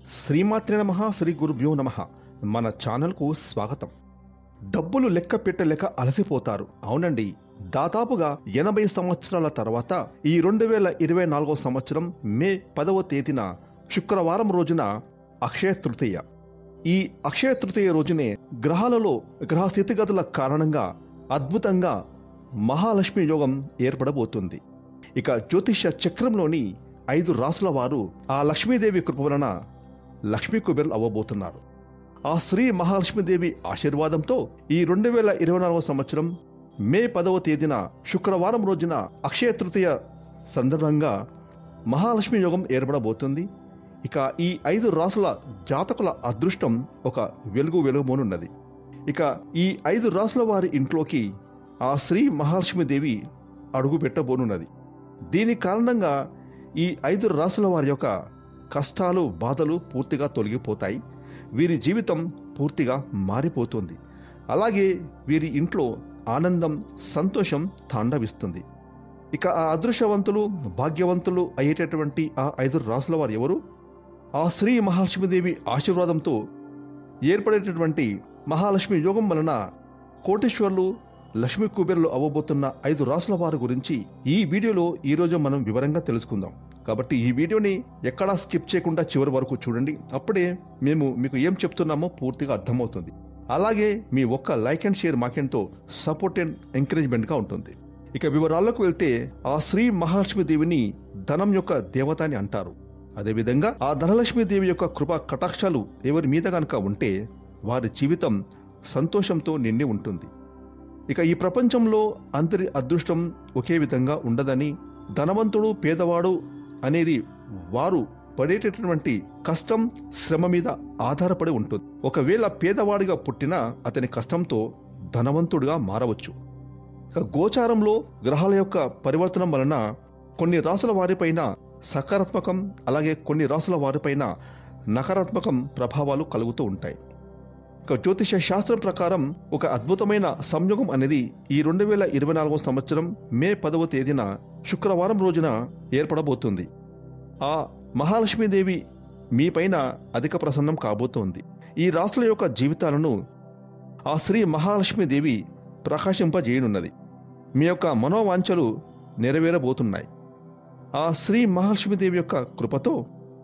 శ్రీమాత్రే నమః, శ్రీ గురుభ్యో నమః. మన ఛానల్కు స్వాగతం. డబ్బులు లెక్క పెట్టలేక అలసిపోతారు. అవునండి, దాదాపుగా 80 సంవత్సరాల తర్వాత ఈ 2024 సంవత్సరం మే 10వ తేదీన శుక్రవారం రోజున అక్షయ తృతీయ. ఈ అక్షయ తృతీయ రోజునే గ్రహాలలో గ్రహ స్థితిగతుల కారణంగా అద్భుతంగా మహాలక్ష్మి యోగం ఏర్పడబోతుంది. ఇక జ్యోతిష చక్రంలోని 5 రాసుల వారు ఆ లక్ష్మీదేవి కృప వలన లక్ష్మీ కుబేరులు అవ్వబోతున్నారు. ఆ శ్రీ మహాలక్ష్మీదేవి ఆశీర్వాదంతో ఈ 2024 సంవత్సరం మే 10వ తేదీన శుక్రవారం రోజున అక్షయ తృతీయ సందర్భంగా మహాలక్ష్మి యోగం ఏర్పడబోతుంది. ఇక ఈ 5 రాసుల జాతకుల అదృష్టం ఒక వెలుగుమోనున్నది. ఇక ఈ 5 రాసుల వారి ఇంట్లోకి ఆ శ్రీ మహాలక్ష్మీదేవి అడుగు పెట్టబోనున్నది. దీని కారణంగా ఈ 5 రాసుల వారి యొక్క కష్టాలు బాధలు పూర్తిగా తొలగిపోతాయి. వీరి జీవితం పూర్తిగా మారిపోతుంది. అలాగే వీరి ఇంట్లో ఆనందం సంతోషం తాండవిస్తుంది. ఇక ఆ అదృష్టవంతులు భాగ్యవంతులు అయ్యేటటువంటి ఆ 5 రాసుల వారు ఎవరు? ఆ శ్రీ మహాలక్ష్మీదేవి ఆశీర్వాదంతో ఏర్పడేటటువంటి మహాలక్ష్మి యోగం వలన కోటీశ్వర్లు లక్ష్మీ కుబేరులు అవ్వబోతున్న 5 రాసుల వారి గురించి ఈ వీడియోలో ఈరోజు మనం వివరంగా తెలుసుకుందాం. కాబట్టి ఈ వీడియోని ఎక్కడా స్కిప్ చేయకుండా చివరి వరకు చూడండి. అప్పుడే మేము మీకు ఏం చెప్తున్నామో పూర్తిగా అర్థమవుతుంది. అలాగే మీ ఒక్క లైక్ అండ్ షేర్ మాకెంతో సపోర్ట్ అండ్ ఎంకరేజ్మెంట్గా ఉంటుంది. ఇక వివరాల్లోకి వెళ్తే ఆ శ్రీ మహాలక్ష్మీదేవిని ధనం యొక్క దేవత అని అంటారు. అదేవిధంగా ఆ ధనలక్ష్మీదేవి యొక్క కృపా కటాక్షాలు ఎవరి మీద కనుక ఉంటే వారి జీవితం సంతోషంతో నిండి ఉంటుంది. ఇక ఈ ప్రపంచంలో అందరి అదృష్టం ఒకే విధంగా ఉండదని, ధనవంతుడు పేదవాడు అనేది వారు పడేటటువంటి కష్టం శ్రమ మీద ఆధారపడి ఉంటుంది. ఒకవేళ పేదవాడిగా పుట్టినా అతని కష్టంతో ధనవంతుడిగా మారవచ్చు. ఇక గోచారంలో గ్రహాల యొక్క పరివర్తనం వలన కొన్ని రాసుల వారిపైన సకారాత్మకం, అలాగే కొన్ని రాసుల వారిపైన నకారాత్మకం ప్రభావాలు కలుగుతూ ఉంటాయి. ఇక జ్యోతిష శాస్త్రం ప్రకారం ఒక అద్భుతమైన సంయోగం అనేది ఈ 2024 సంవత్సరం మే 10వ తేదీన శుక్రవారం రోజున ఏర్పడబోతుంది. ఆ మహాలక్ష్మీదేవి మీపైన అధిక ప్రసన్నం కాబోతోంది. ఈ రాసుల యొక్క జీవితాలను ఆ శ్రీ మహాలక్ష్మీదేవి ప్రకాశింపజేయనున్నది. మీ యొక్క మనోవాంఛలు నెరవేరబోతున్నాయి. ఆ శ్రీ మహాలక్ష్మీదేవి యొక్క కృపతో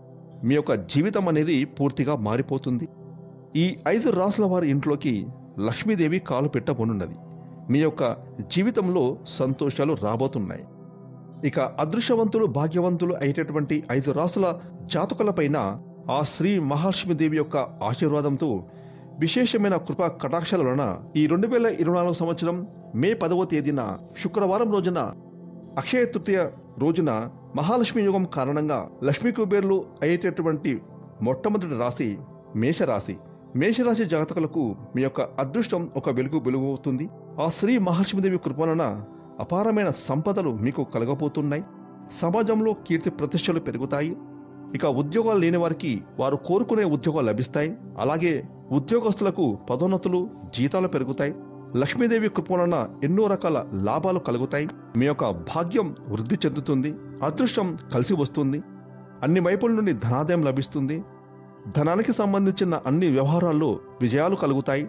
మీ యొక్క జీవితం అనేది పూర్తిగా మారిపోతుంది. ఈ 5 రాసుల వారి ఇంట్లోకి లక్ష్మీదేవి కాలు పెట్టబోనున్నది. మీ యొక్క జీవితంలో సంతోషాలు రాబోతున్నాయి. ఇక అదృష్టవంతులు భాగ్యవంతులు అయ్యేటటువంటి 5 రాసుల జాతకులపైన ఆ శ్రీ మహాలక్ష్మీదేవి యొక్క ఆశీర్వాదంతో విశేషమైన కృపా కటాక్షాల వలన ఈ 2024 సంవత్సరం మే 10వ తేదీన శుక్రవారం రోజున అక్షయ తృతీయ రోజున మహాలక్ష్మి యోగం కారణంగా లక్ష్మీ కుబేరులు అయ్యేటటువంటి మొట్టమొదటి రాశి మేషరాశి. మేషరాశి జాతకులకు మీ యొక్క అదృష్టం ఒక వెలుగుతుంది. ఆ శ్రీ మహాలక్ష్మీదేవి కృప వలన అపారమైన సంపదలు మీకు కలగబోతున్నాయి. సమాజంలో కీర్తి ప్రతిష్టలు పెరుగుతాయి. ఇక ఉద్యోగాలు లేని వారికి వారు కోరుకునే ఉద్యోగాలు లభిస్తాయి. అలాగే ఉద్యోగస్తులకు పదోన్నతులు జీతాలు పెరుగుతాయి. లక్ష్మీదేవి కృప వలన ఎన్నో రకాల లాభాలు కలుగుతాయి. మీ యొక్క భాగ్యం వృద్ధి చెందుతుంది. అదృష్టం కలిసి వస్తుంది. అన్ని వైపుల నుండి ధనాదాయం లభిస్తుంది. ధనానికి సంబంధించిన అన్ని వ్యవహారాల్లో విజయాలు కలుగుతాయి.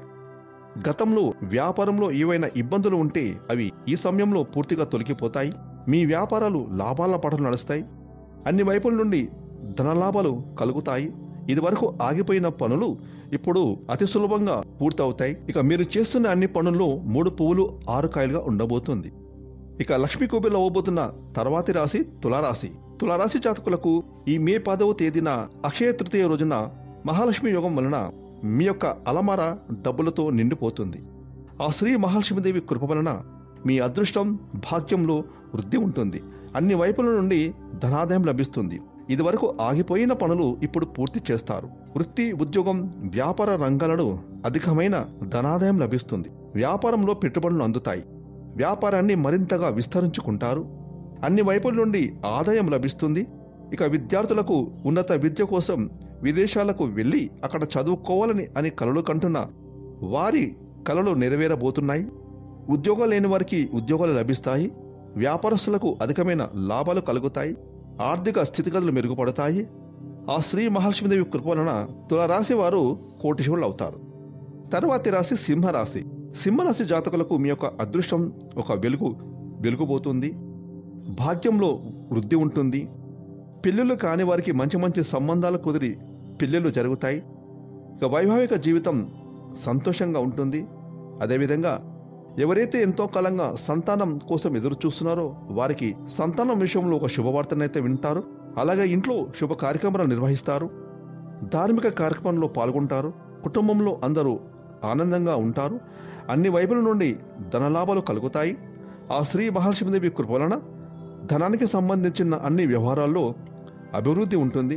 గతంలో వ్యాపారంలో ఏవైనా ఇబ్బందులు ఉంటే అవి ఈ సమయంలో పూర్తిగా తొలగిపోతాయి. మీ వ్యాపారాలు లాభాల పటం నడుస్తాయి. అన్ని వైపుల నుండి ధనలాభాలు కలుగుతాయి. ఇదివరకు ఆగిపోయిన పనులు ఇప్పుడు అతి సులభంగా పూర్తవుతాయి. ఇక మీరు చేస్తున్న అన్ని పనుల్లో 3 పువ్వులు 6 కాయలుగా ఉండబోతుంది. ఇక లక్ష్మీ కుబేరులు అవ్వబోతున్న తర్వాతి రాశి తులారాశి. తులారాశి జాతకులకు ఈ మే 10వ తేదీన అక్షయ తృతీయ రోజున మహాలక్ష్మి యోగం వలన మీ యొక్క అలమార డబ్బులతో నిండిపోతుంది. ఆ శ్రీ మహాలక్ష్మీదేవి కృప వలన మీ అదృష్టం భాగ్యంలో వృద్ధి ఉంటుంది. అన్ని వైపుల నుండి ధనాదాయం లభిస్తుంది. ఇదివరకు ఆగిపోయిన పనులు ఇప్పుడు పూర్తి చేస్తారు. వృత్తి ఉద్యోగం వ్యాపార రంగాలలో అధికమైన ధనాదాయం లభిస్తుంది. వ్యాపారంలో పెట్టుబడులు అందుతాయి. వ్యాపారాన్ని మరింతగా విస్తరించుకుంటారు. అన్ని వైపుల నుండి ఆదాయం లభిస్తుంది. ఇక విద్యార్థులకు ఉన్నత విద్య కోసం విదేశాలకు వెళ్ళి అక్కడ చదువుకోవాలని కలలు కంటున్న వారి కలలు నెరవేరబోతున్నాయి. ఉద్యోగాలు లేని వారికి ఉద్యోగాలు లభిస్తాయి. వ్యాపారస్తులకు అధికమైన లాభాలు కలుగుతాయి. ఆర్థిక స్థితిగతులు మెరుగుపడతాయి. ఆ శ్రీ మహాలక్ష్మీదేవి కృప వలన తులారాశి వారు కోటీశ్వరులు అవుతారు. తర్వాతి రాశి సింహరాశి. సింహరాశి జాతకులకు మీ యొక్క అదృష్టం ఒక వెలుగుబోతుంది. భాగ్యంలో వృద్ధి ఉంటుంది. పిల్లలు కాని వారికి మంచి మంచి సంబంధాలు కుదిరి పిల్లలు జరుగుతాయి. ఇక వైవాహిక జీవితం సంతోషంగా ఉంటుంది. అదేవిధంగా ఎవరైతే ఎంతో కాలంగా సంతానం కోసం ఎదురు చూస్తున్నారో వారికి సంతానం విషయంలో ఒక శుభవార్తనైతే వింటారు. అలాగే ఇంట్లో శుభ కార్యక్రమాలు నిర్వహిస్తారు. ధార్మిక కార్యక్రమంలో పాల్గొంటారు. కుటుంబంలో అందరూ ఆనందంగా ఉంటారు. అన్ని వైపుల నుండి ధనలాభాలు కలుగుతాయి. ఆ శ్రీ మహాలక్ష్మీదేవి కృప వలన ధనానికి సంబంధించిన అన్ని వ్యవహారాల్లో అభివృద్ధి ఉంటుంది.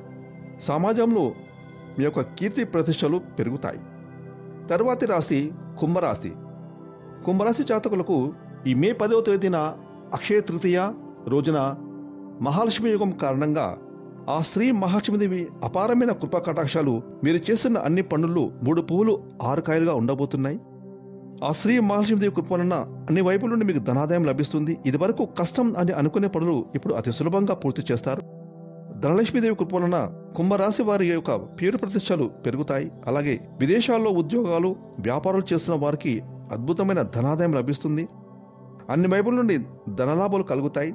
సమాజంలో మీ యొక్క కీర్తి ప్రతిష్టలు పెరుగుతాయి. తర్వాతి రాశి కుంభరాశి. కుంభరాశి జాతకులకు ఈ మే 10వ తేదీన అక్షయ తృతీయ రోజున మహాలక్ష్మి యుగం కారణంగా ఆ శ్రీ మహాలక్ష్మీదేవి అపారమైన కృపా కటాక్షాలు మీరు చేస్తున్న అన్ని పనులు 3 పువ్వులు 6 కాయలుగా ఉండబోతున్నాయి. ఆ శ్రీ మహాలక్ష్మీదేవి కృప వలన అన్ని వైపుల నుండి మీకు ధనాదాయం లభిస్తుంది. ఇది వరకు కష్టం అని అనుకునే పనులు ఇప్పుడు అతి సులభంగా పూర్తి చేస్తారు. ధనలక్ష్మీదేవి కృప వలన కుంభరాశి వారి యొక్క పేరు ప్రతిష్టలు పెరుగుతాయి. అలాగే విదేశాల్లో ఉద్యోగాలు వ్యాపారాలు చేస్తున్న వారికి అద్భుతమైన ధనాదాయం లభిస్తుంది. అన్ని వైపుల నుండి ధనలాభాలు కలుగుతాయి.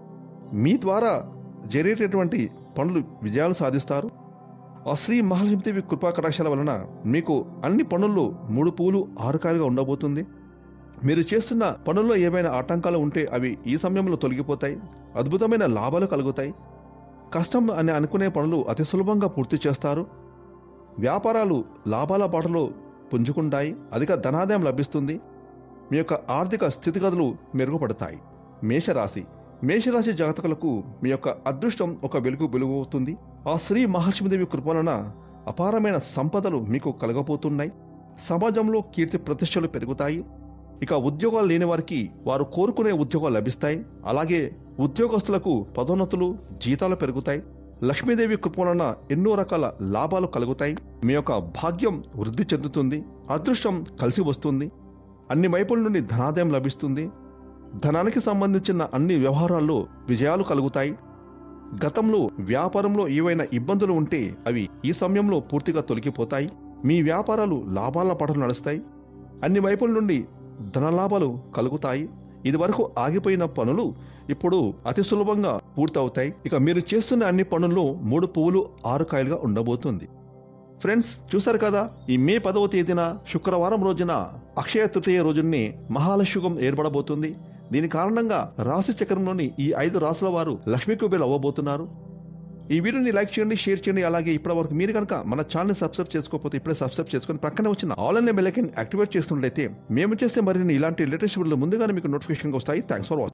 మీ ద్వారా జరిగేటటువంటి పనులు విజయాలు సాధిస్తారు. ఆ శ్రీ మహాలక్ష్మీదేవి కృపా కటాక్షాల వలన మీకు అన్ని పనుల్లో 3 పువ్వులు 6 కాయలుగా ఉండబోతుంది. మీరు చేస్తున్న పనుల్లో ఏవైనా ఆటంకాలు ఉంటే అవి ఈ సమయంలో తొలగిపోతాయి. అద్భుతమైన లాభాలు కలుగుతాయి. కష్టం అని అనుకునే పనులు అతి సులభంగా పూర్తి చేస్తారు. వ్యాపారాలు లాభాల బాటలో పుంజుకుంటాయి. అధిక ధనాదాయం లభిస్తుంది. మీ యొక్క ఆర్థిక స్థితిగతులు మెరుగుపడతాయి. మేషరాశి. మేషరాశి జాతకులకు మీ యొక్క అదృష్టం ఒక వెలుగుబోతుంది. ఆ శ్రీ మహాలక్ష్మీదేవి కృప వలన అపారమైన సంపదలు మీకు కలగబోతున్నాయి. సమాజంలో కీర్తి ప్రతిష్టలు పెరుగుతాయి. ఇక ఉద్యోగాలు లేని వారికి వారు కోరుకునే ఉద్యోగాలు లభిస్తాయి. అలాగే ఉద్యోగస్తులకు పదోన్నతులు జీతాలు పెరుగుతాయి. లక్ష్మీదేవి కృప వలన ఎన్నో రకాల లాభాలు కలుగుతాయి. మీ యొక్క భాగ్యం వృద్ధి చెందుతుంది. అదృష్టం కలిసి వస్తుంది. అన్ని వైపుల నుండి ధనాదాయం లభిస్తుంది. ధనానికి సంబంధించిన అన్ని వ్యవహారాల్లో విజయాలు కలుగుతాయి. గతంలో వ్యాపారంలో ఏవైనా ఇబ్బందులు ఉంటే అవి ఈ సమయంలో పూర్తిగా తొలగిపోతాయి. మీ వ్యాపారాలు లాభాల పటలు నడుస్తాయి. అన్ని వైపుల నుండి ధనలాభాలు కలుగుతాయి. ఇదివరకు ఆగిపోయిన పనులు ఇప్పుడు అతి సులభంగా పూర్తవుతాయి. ఇక మీరు చేస్తున్న అన్ని పనుల్లో 3 పువ్వులు 6 కాయలుగా ఉండబోతుంది. ఫ్రెండ్స్, చూశారు కదా, ఈ మే 10వ తేదీన శుక్రవారం రోజున అక్షయ తృతీయ రోజుని మహాలక్ష్మి ఏర్పడబోతుంది. దీని కారణంగా రాశి చక్రంలోని ఈ 5 రాశుల వారు లక్ష్మీ కుబేరులు అవ్వబోతున్నారు. ఈ వీడియోని లైక్ చేయండి, షేర్ చేయండి. అలాగే ఇప్పటివరకు మీరు కనుక మన ఛానల్ని సబ్స్క్రైబ్ చేసుకోకపోతే ఇప్పుడే సబ్స్క్రైబ్ చేసుకొని పక్కనే వచ్చిన ఆల్ అనే బెల్ ఐకాన్ యాక్టివేట్ చేస్తున్నట్లయితే మేము చేసే మరిన్ని ఇలాంటి లేటెస్ట్ వీడియోలు ముందుగానే మీకు నోటిఫికేషన్ వస్తాయి. Thanks for watching.